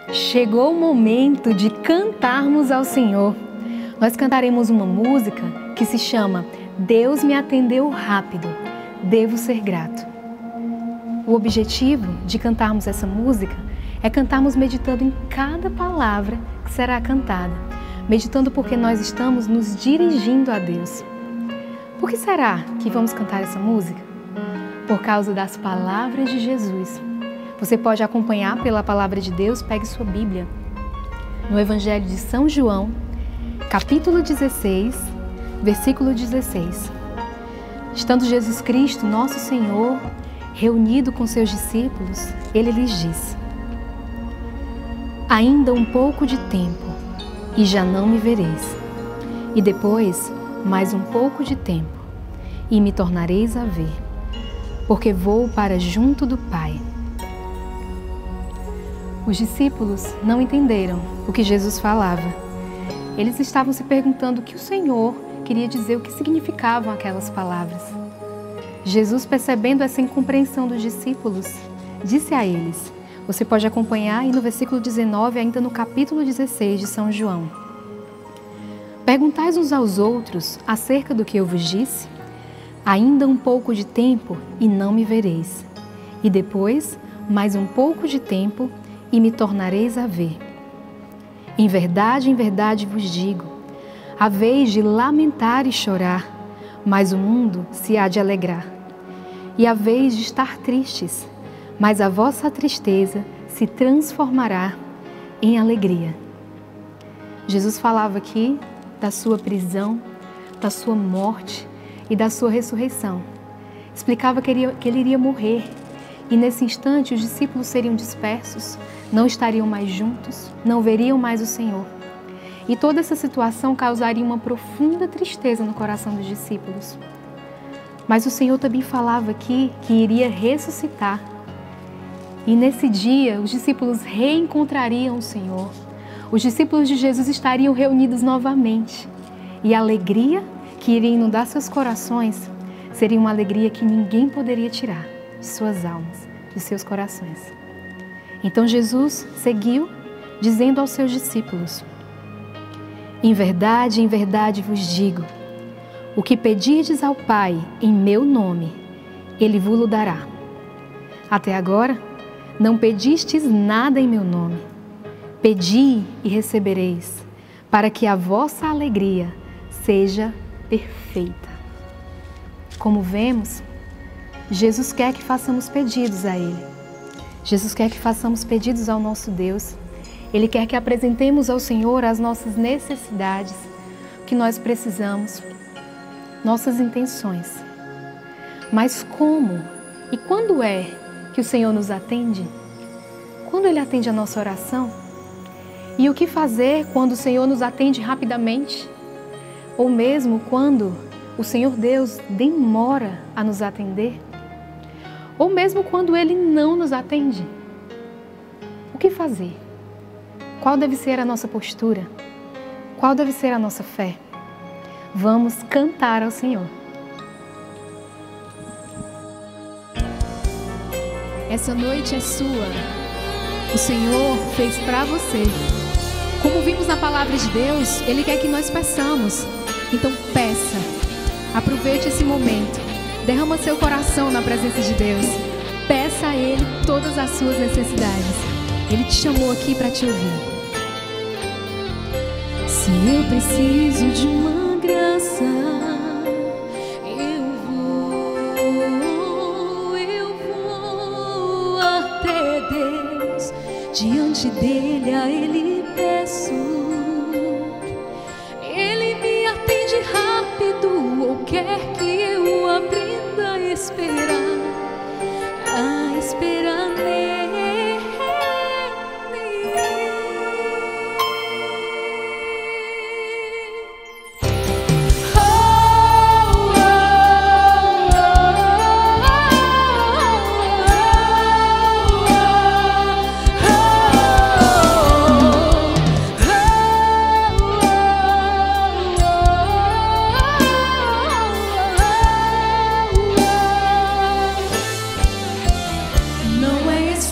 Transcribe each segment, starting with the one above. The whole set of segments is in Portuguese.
Chegou o momento de cantarmos ao Senhor. Nós cantaremos uma música que se chama Deus me atendeu rápido, devo ser grato. O objetivo de cantarmos essa música é cantarmos meditando em cada palavra que será cantada, meditando porque nós estamos nos dirigindo a Deus. Por que será que vamos cantar essa música? Por causa das palavras de Jesus. Você pode acompanhar pela palavra de Deus, pegue sua Bíblia. No Evangelho de São João, capítulo 16, versículo 16. Estando Jesus Cristo, nosso Senhor, reunido com seus discípulos, Ele lhes disse: ainda um pouco de tempo, e já não me vereis. E depois, mais um pouco de tempo, e me tornareis a ver, porque vou para junto do Pai. Os discípulos não entenderam o que Jesus falava. Eles estavam se perguntando o que o Senhor queria dizer, o que significavam aquelas palavras. Jesus, percebendo essa incompreensão dos discípulos, disse a eles, você pode acompanhar aí no versículo 19, ainda no capítulo 16 de São João. Perguntais uns aos outros acerca do que eu vos disse? Ainda um pouco de tempo e não me vereis. E depois, mais um pouco de tempo e me tornareis a ver. Em verdade vos digo, há vez de lamentar e chorar, mas o mundo se há de alegrar. E há vez de estar tristes, mas a vossa tristeza se transformará em alegria. Jesus falava aqui da sua prisão, da sua morte e da sua ressurreição. Explicava que ele iria morrer e nesse instante os discípulos seriam dispersos, não estariam mais juntos, não veriam mais o Senhor. E toda essa situação causaria uma profunda tristeza no coração dos discípulos. Mas o Senhor também falava aqui que iria ressuscitar. E nesse dia, os discípulos reencontrariam o Senhor. Os discípulos de Jesus estariam reunidos novamente. E a alegria que iria inundar seus corações seria uma alegria que ninguém poderia tirar de suas almas, de seus corações. Então Jesus seguiu, dizendo aos seus discípulos: em verdade vos digo, o que pedirdes ao Pai em meu nome, Ele vos dará. Até agora, não pedistes nada em meu nome. Pedi e recebereis, para que a vossa alegria seja perfeita. Como vemos, Jesus quer que façamos pedidos a Ele. Jesus quer que façamos pedidos ao nosso Deus. Ele quer que apresentemos ao Senhor as nossas necessidades, o que nós precisamos, nossas intenções. Mas como e quando é que o Senhor nos atende? Quando Ele atende a nossa oração? E o que fazer quando o Senhor nos atende rapidamente? Ou mesmo quando o Senhor Deus demora a nos atender? Ou mesmo quando Ele não nos atende? O que fazer? Qual deve ser a nossa postura? Qual deve ser a nossa fé? Vamos cantar ao Senhor. Essa noite é sua. O Senhor fez para você. Como vimos na palavra de Deus, Ele quer que nós peçamos. Então peça. Aproveite esse momento. Derrama seu coração na presença de Deus. Peça a Ele todas as suas necessidades. Ele te chamou aqui para te ouvir. Se eu preciso de uma graça, eu vou até Deus, diante dele a Ele peço. Ele me atende rápido, ou quer que eu aprenda a esperar nele. Não é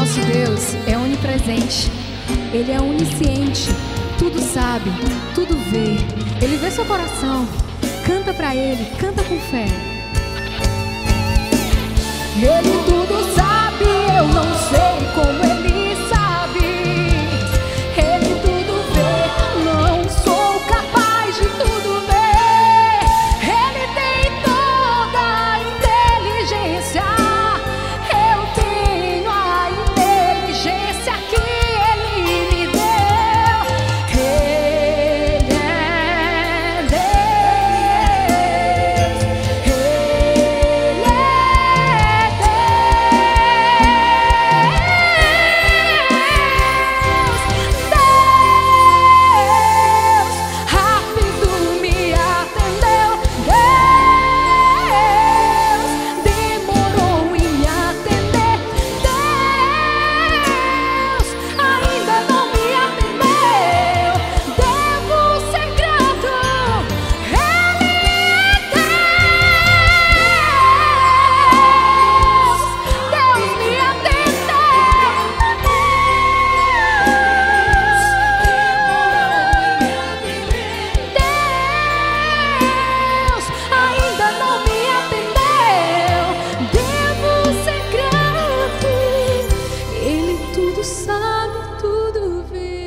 nosso Deus é onipresente, Ele é onisciente, tudo sabe, tudo vê. Ele vê seu coração, canta pra Ele, canta com fé. Ele tudo sabe, eu não sei como Ele sabe. Ele tudo vê, não sou capaz de tudo ver. Ele tem toda a inteligência, eu tenho a inteligência que Ele me deu. Ele é Deus, Ele é Deus, rápido me atendeu. Deus demorou em me atender. Deus ainda não me atendeu. Devo ser grato. Ele é Deus. Deus me atendeu. Deus ainda não me atendeu. Devo ser grato. Ele tudo sabe, tudo vê.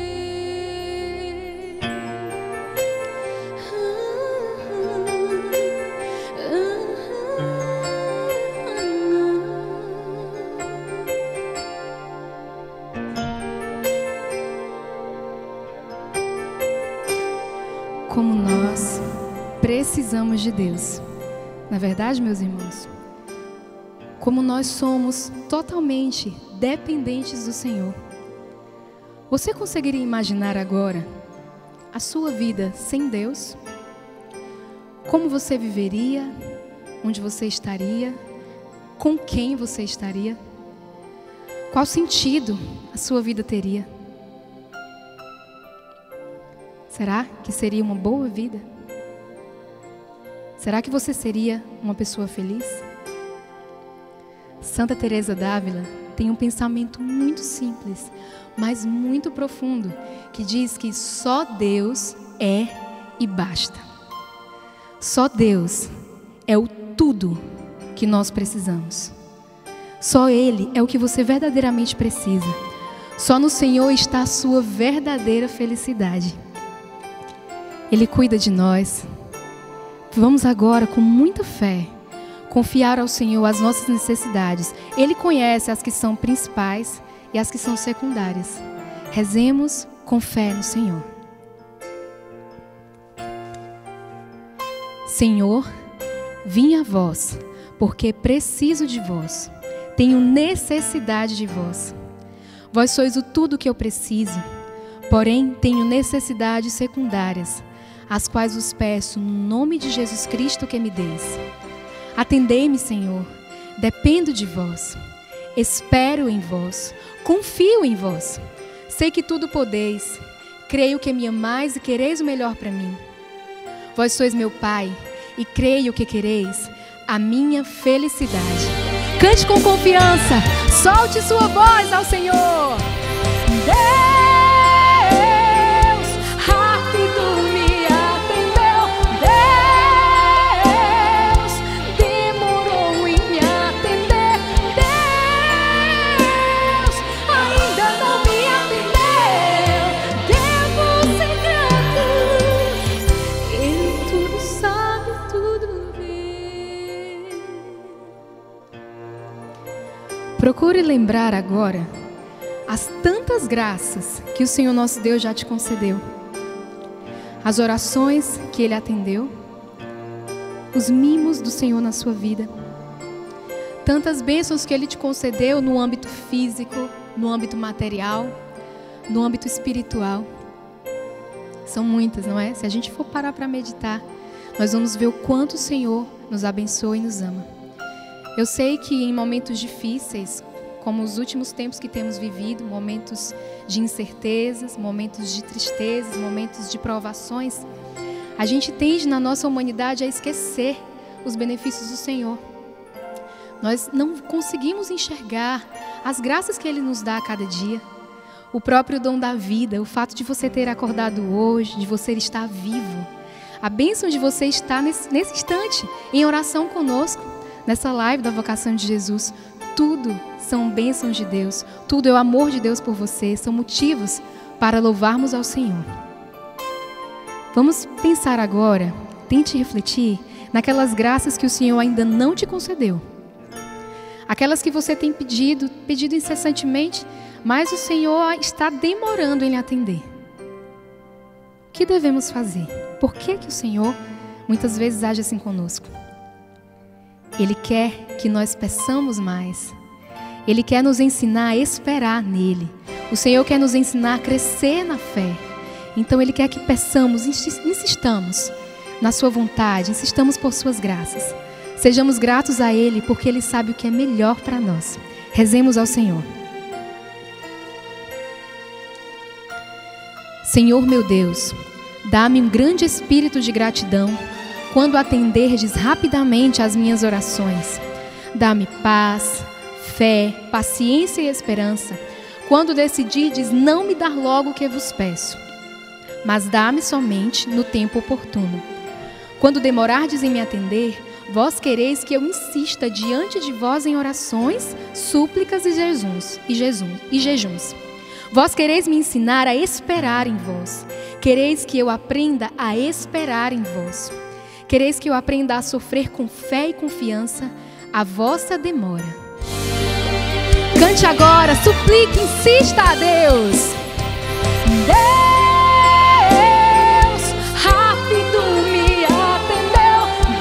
Como nós precisamos de Deus. Na verdade, meus irmãos, como nós somos totalmente dependentes do Senhor. Você conseguiria imaginar agora a sua vida sem Deus? Como você viveria? Onde você estaria? Com quem você estaria? Qual sentido a sua vida teria? Será que seria uma boa vida? Será que você seria uma pessoa feliz? Santa Teresa d'Ávila tem um pensamento muito simples, mas muito profundo, que diz que só Deus é e basta. Só Deus é o tudo que nós precisamos. Só Ele é o que você verdadeiramente precisa. Só no Senhor está a sua verdadeira felicidade. Ele cuida de nós. Vamos agora, com muita fé, confiar ao Senhor as nossas necessidades. Ele conhece as que são principais e as que são secundárias. Rezemos com fé no Senhor. Senhor, vim a vós, porque preciso de vós. Tenho necessidade de vós. Vós sois o tudo que eu preciso, porém tenho necessidades secundárias, as quais vos peço no nome de Jesus Cristo que me deis. Atendei-me, Senhor, dependo de vós, espero em vós, confio em vós. Sei que tudo podeis, creio que me amais e quereis o melhor para mim. Vós sois meu Pai e creio que quereis a minha felicidade. Cante com confiança, solte sua voz ao Senhor. Deus, rápido me atendeu. Deus demorou em me atender. Deus ainda não me atendeu. Devo ser grato. Ele tudo sabe, tudo vê. Procure lembrar agora as tantas graças que o Senhor nosso Deus já te concedeu, as orações que Ele atendeu, os mimos do Senhor na sua vida, tantas bênçãos que Ele te concedeu no âmbito físico, no âmbito material, no âmbito espiritual. São muitas, não é? Se a gente for parar para meditar, nós vamos ver o quanto o Senhor nos abençoa e nos ama. Eu sei que em momentos difíceis, como os últimos tempos que temos vivido, momentos de incertezas, momentos de tristezas, momentos de provações, a gente tende na nossa humanidade a esquecer os benefícios do Senhor. Nós não conseguimos enxergar as graças que Ele nos dá a cada dia. O próprio dom da vida, o fato de você ter acordado hoje, de você estar vivo. A bênção de você estar nesse instante, em oração conosco, nessa live da Vocação de Jesus. Tudo são bênçãos de Deus, tudo é o amor de Deus por você, são motivos para louvarmos ao Senhor. Vamos pensar agora, tente refletir naquelas graças que o Senhor ainda não te concedeu. Aquelas que você tem pedido incessantemente, mas o Senhor está demorando em lhe atender. O que devemos fazer? Por que o Senhor muitas vezes age assim conosco? Ele quer que nós peçamos mais. Ele quer nos ensinar a esperar nele. O Senhor quer nos ensinar a crescer na fé. Então Ele quer que peçamos, insistamos na sua vontade, insistamos por suas graças. Sejamos gratos a Ele, porque Ele sabe o que é melhor para nós. Rezemos ao Senhor. Senhor meu Deus, dá-me um grande espírito de gratidão quando atenderdes rapidamente às minhas orações. Dá-me paz, fé, paciência e esperança quando decidirdes não me dar logo o que vos peço, mas dá-me somente no tempo oportuno. Quando demorardes em me atender, vós quereis que eu insista diante de vós em orações, súplicas e jejuns. Vós quereis me ensinar a esperar em vós. Quereis que eu aprenda a esperar em vós. Quereis que eu aprenda a sofrer com fé e confiança a vossa demora. Cante agora, suplique, insista a Deus. Deus, rápido me atendeu.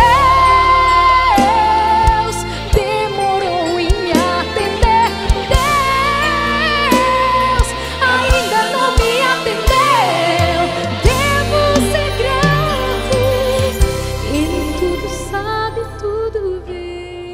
Deus, demorou em me atender. Deus, ainda não me atendeu. Devo ser grato. Ele tudo sabe, tudo vê.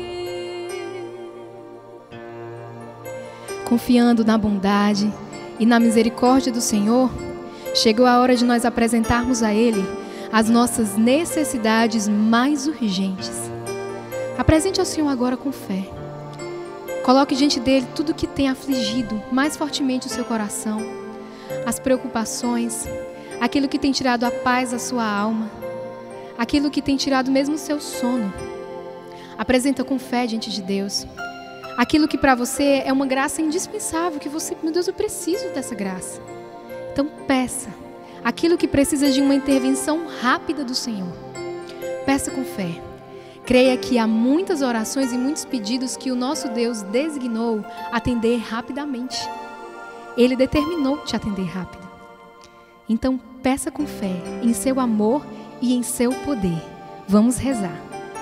Confiando na bondade e na misericórdia do Senhor, chegou a hora de nós apresentarmos a Ele as nossas necessidades mais urgentes. Apresente ao Senhor agora com fé. Coloque diante dele tudo que tem afligido mais fortemente o seu coração, as preocupações, aquilo que tem tirado a paz da sua alma, aquilo que tem tirado mesmo o seu sono. Apresenta com fé diante de Deus aquilo que para você é uma graça indispensável, que você, meu Deus, eu preciso dessa graça. Então peça aquilo que precisa de uma intervenção rápida do Senhor. Peça com fé. Creia que há muitas orações e muitos pedidos que o nosso Deus designou atender rapidamente. Ele determinou te atender rápido. Então peça com fé em seu amor e em seu poder. Vamos rezar.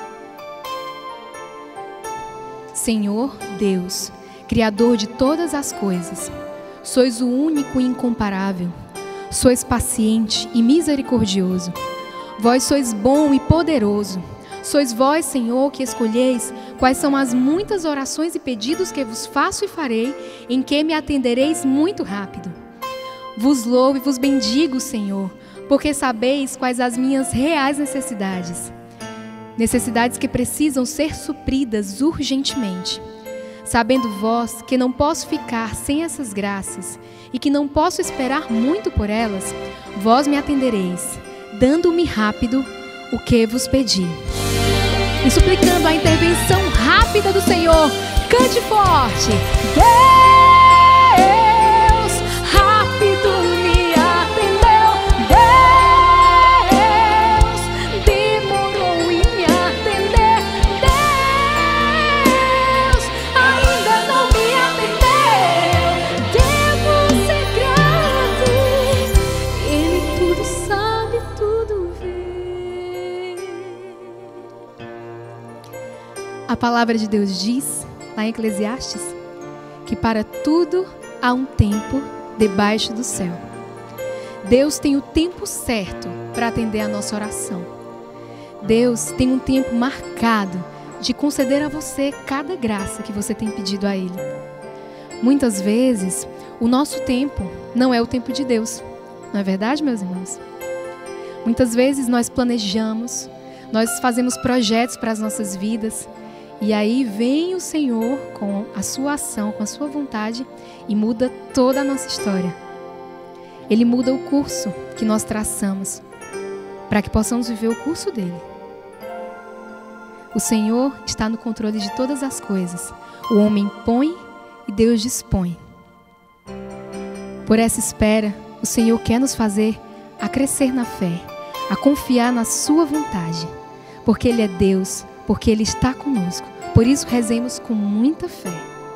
Senhor Deus, Criador de todas as coisas, sois o único e incomparável, sois paciente e misericordioso, vós sois bom e poderoso, sois vós, Senhor, que escolheis quais são as muitas orações e pedidos que vos faço e farei, em que me atendereis muito rápido. Vos louvo e vos bendigo, Senhor, porque sabeis quais as minhas reais necessidades. Necessidades que precisam ser supridas urgentemente. Sabendo vós que não posso ficar sem essas graças e que não posso esperar muito por elas, vós me atendereis, dando-me rápido o que vos pedi. E suplicando a intervenção rápida do Senhor, cante forte. Deus, rápido me atendeu. Deus, demorou em me atender. Deus, ainda não me atendeu. Devo ser grato. Ele tudo sabe, tudo vê. A palavra de Deus diz, lá em Eclesiastes, que para tudo há um tempo debaixo do céu. Deus tem o tempo certo para atender a nossa oração. Deus tem um tempo marcado de conceder a você cada graça que você tem pedido a Ele. Muitas vezes, o nosso tempo não é o tempo de Deus. Não é verdade, meus irmãos? Muitas vezes nós planejamos, nós fazemos projetos para as nossas vidas E aí vem o Senhor com a sua ação, com a sua vontade e muda toda a nossa história. Ele muda o curso que nós traçamos para que possamos viver o curso dele. O Senhor está no controle de todas as coisas. O homem põe e Deus dispõe. Por essa espera, o Senhor quer nos fazer a crescer na fé, a confiar na sua vontade, porque Ele é Deus, porque Ele está conosco. Por isso rezemos com muita fé.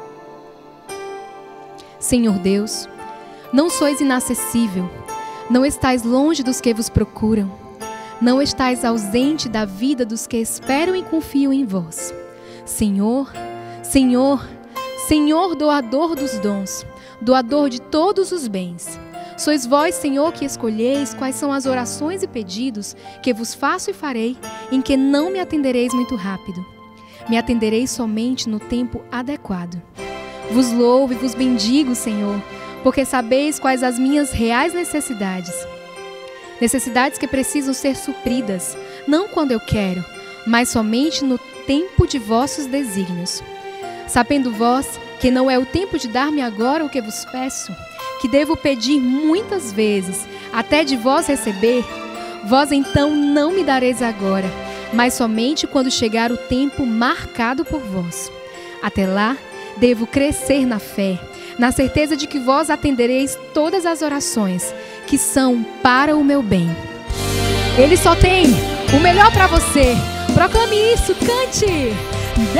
Senhor Deus, não sois inacessível, não estais longe dos que vos procuram, não estais ausente da vida dos que esperam e confiam em vós. Senhor, Senhor, Senhor doador dos dons, doador de todos os bens. Sois vós, Senhor, que escolheis quais são as orações e pedidos que vos faço e farei, em que não me atendereis muito rápido. Me atendereis somente no tempo adequado. Vos louvo e vos bendigo, Senhor, porque sabeis quais as minhas reais necessidades. Necessidades que precisam ser supridas, não quando eu quero, mas somente no tempo de vossos desígnios. Sabendo vós que não é o tempo de dar-me agora o que vos peço, que devo pedir muitas vezes, até de vós receber, vós então não me dareis agora, mas somente quando chegar o tempo marcado por vós. Até lá, devo crescer na fé, na certeza de que vós atendereis todas as orações, que são para o meu bem. Ele só tem o melhor para você. Proclame isso, cante! Deus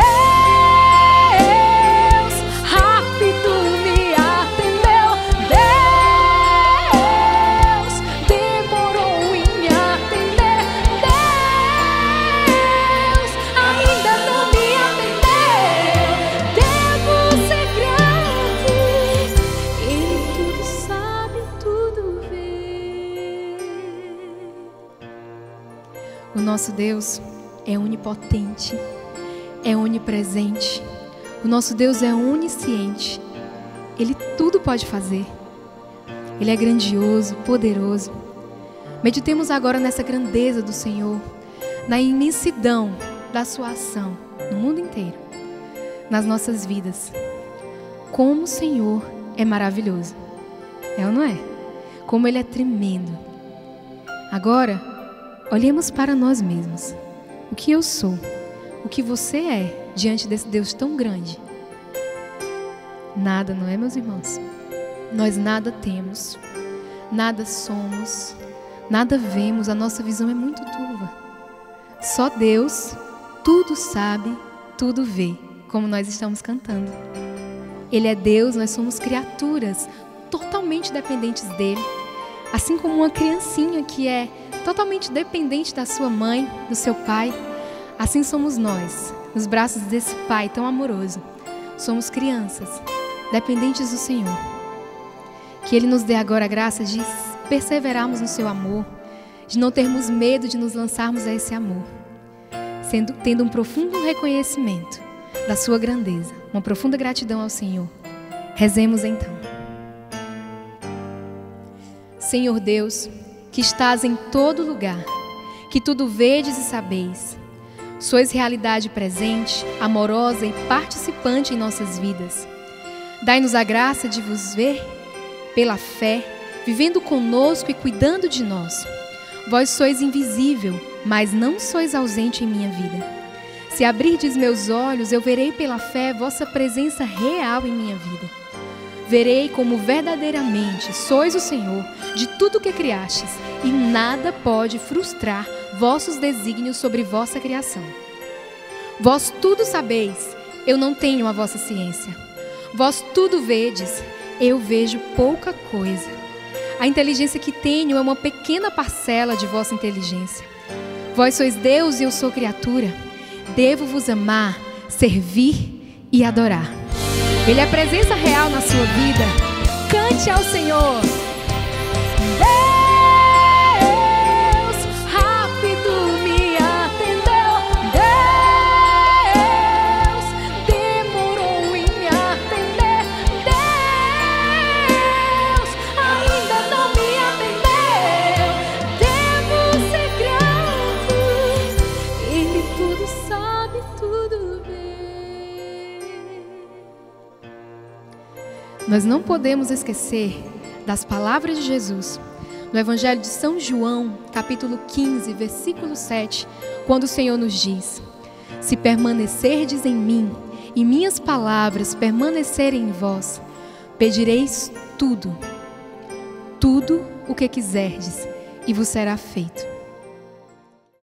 rápido me atendeu. Deus demorou em atender. Deus ainda não me atendeu. Devo ser grato. Ele tudo sabe, tudo vê. O nosso Deus é onipotente, é onipresente. O nosso Deus é onisciente. Ele tudo pode fazer. Ele é grandioso, poderoso. Meditemos agora nessa grandeza do Senhor, na imensidão da sua ação no mundo inteiro, nas nossas vidas. Como o Senhor é maravilhoso. É ou não é? Como Ele é tremendo. Agora, olhemos para nós mesmos. O que eu sou? O que você é diante desse Deus tão grande? Nada, não é, meus irmãos? Nós nada temos, nada somos, nada vemos, a nossa visão é muito turva. Só Deus tudo sabe, tudo vê, como nós estamos cantando. Ele é Deus, nós somos criaturas totalmente dependentes dele, assim como uma criancinha que é totalmente dependente da sua mãe, do seu pai. Assim somos nós, nos braços desse Pai tão amoroso. Somos crianças, dependentes do Senhor. Que Ele nos dê agora a graça de perseverarmos no seu amor, de não termos medo de nos lançarmos a esse amor, tendo um profundo reconhecimento da sua grandeza, uma profunda gratidão ao Senhor. Rezemos então. Senhor Deus, que estás em todo lugar, que tudo vedes e sabeis, sois realidade presente, amorosa e participante em nossas vidas. Dai-nos a graça de vos ver pela fé, vivendo conosco e cuidando de nós. Vós sois invisível, mas não sois ausente em minha vida. Se abrirdes meus olhos, eu verei pela fé vossa presença real em minha vida. Verei como verdadeiramente sois o Senhor de tudo que criastes, e nada pode frustrar vossos desígnios sobre vossa criação. Vós tudo sabeis, eu não tenho a vossa ciência. Vós tudo vedes, eu vejo pouca coisa. A inteligência que tenho é uma pequena parcela de vossa inteligência. Vós sois Deus e eu sou criatura. Devo vos amar, servir e adorar. Ele é a presença real na sua vida. Cante ao Senhor. Deus rápido me atendeu. Deus demorou em me atender. Deus ainda não me atendeu. Devo ser grato. Ele tudo sabe, tudo vê. Nós não podemos esquecer das palavras de Jesus no Evangelho de São João, capítulo 15, versículo 7, quando o Senhor nos diz: se permanecerdes em mim e minhas palavras permanecerem em vós, pedireis tudo o que quiserdes e vos será feito.